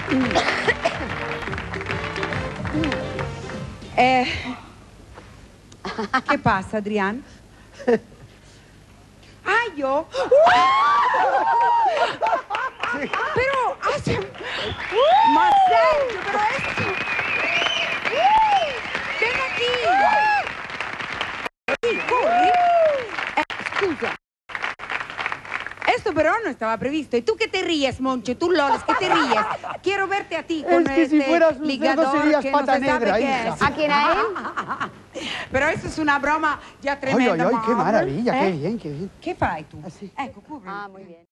¿Qué pasa, Adrián? ¡Ay, yo! Sí. Pero hace... ¡Más serio! ¡Pero esto! ¡Ven aquí! Sí, corri. Scusa. Esto pero no estaba previsto. ¿Y tú qué te ríes, Moncho? Tú, Loles, ¿qué te ríes? Quiero verte a ti con Es que este si fueras un cerdo ligador serías que no pata se sabe negra, qué hija. es. ¿A quién, a él? Pero eso es una broma ya Ay, tremenda. ay, ay, qué Marvel. maravilla, qué bien, qué bien. ¿Qué fai tu? Así. Ecco, curri. Ah, muy bien.